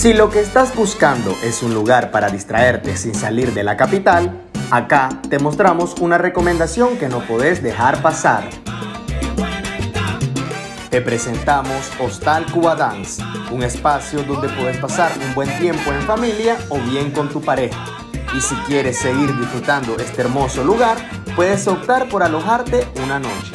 Si lo que estás buscando es un lugar para distraerte sin salir de la capital, acá te mostramos una recomendación que no podés dejar pasar. Te presentamos Hostal Cuba Dance, un espacio donde puedes pasar un buen tiempo en familia o bien con tu pareja. Y si quieres seguir disfrutando este hermoso lugar, puedes optar por alojarte una noche.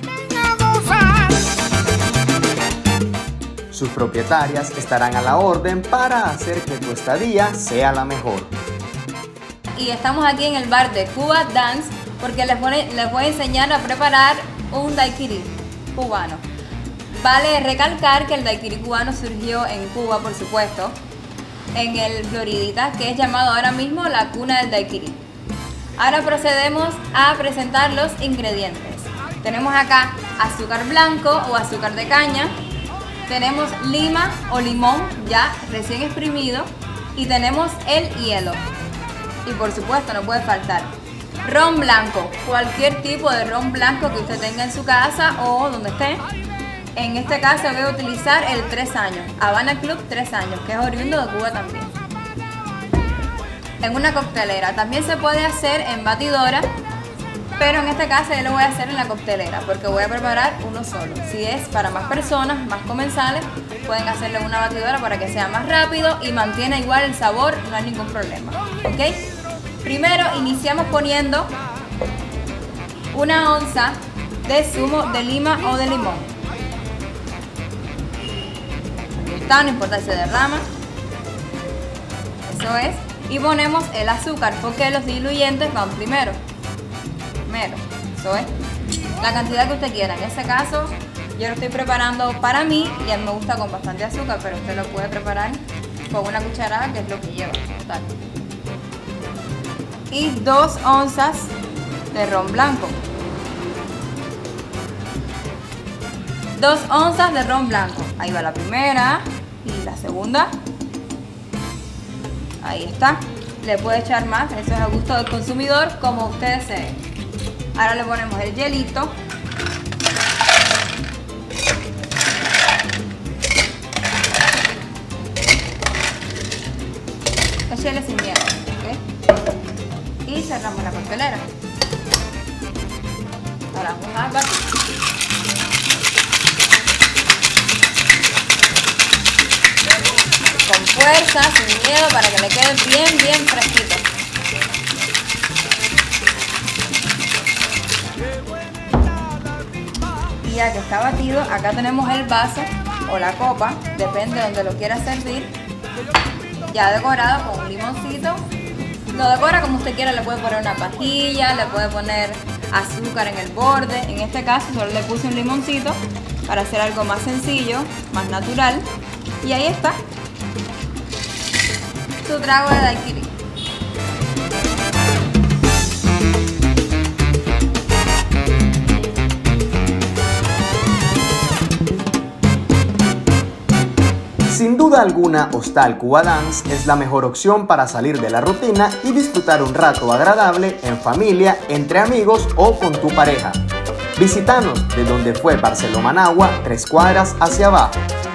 Sus propietarias estarán a la orden para hacer que tu estadía sea la mejor. Y estamos aquí en el bar de Cuba Dance porque les voy a enseñar a preparar un daiquiri cubano. Vale recalcar que el daiquiri cubano surgió en Cuba, por supuesto, en el Floridita, que es llamado ahora mismo la cuna del daiquiri. Ahora procedemos a presentar los ingredientes. Tenemos acá azúcar blanco o azúcar de caña. Tenemos lima o limón ya recién exprimido y tenemos el hielo. Y por supuesto no puede faltar ron blanco, cualquier tipo de ron blanco que usted tenga en su casa o donde esté. En este caso voy a utilizar el 3 años, Habana Club 3 años, que es oriundo de Cuba también. En una coctelera, también se puede hacer en batidora, pero en este caso yo lo voy a hacer en la coctelera porque voy a preparar uno solo. Si es para más personas, más comensales, pueden hacerlo en una batidora para que sea más rápido y mantiene igual el sabor, no hay ningún problema. ¿Ok? Primero iniciamos poniendo una onza de zumo de lima o de limón. Aquí está, no importa si se derrama. Eso es. Y ponemos el azúcar porque los diluyentes van primero. Eso es la cantidad que usted quiera. En este caso yo lo estoy preparando para mí y a mí me gusta con bastante azúcar, pero usted lo puede preparar con una cucharada, que es lo que lleva total. Y 2 onzas de ron blanco. 2 onzas de ron blanco. Ahí va la primera y la segunda. Ahí está. Le puede echar más, eso es a gusto del consumidor, como usted desee. Ahora le ponemos el hielito. Échale sin miedo, ¿ok? Y cerramos la coctelera. Ahora vamos a batir. Con fuerza, sin miedo, para que le quede bien fresquito. Y ya que está batido, acá tenemos el vaso o la copa, depende de donde lo quiera servir, ya decorado con un limoncito. Lo decora como usted quiera, le puede poner una pajilla, le puede poner azúcar en el borde. En este caso solo le puse un limoncito para hacer algo más sencillo, más natural. Y ahí está su trago de daiquiri. Sin duda alguna, Hostal Cuba Dance es la mejor opción para salir de la rutina y disfrutar un rato agradable en familia, entre amigos o con tu pareja. Visítanos de donde fue Barceló Managua, 3 cuadras hacia abajo.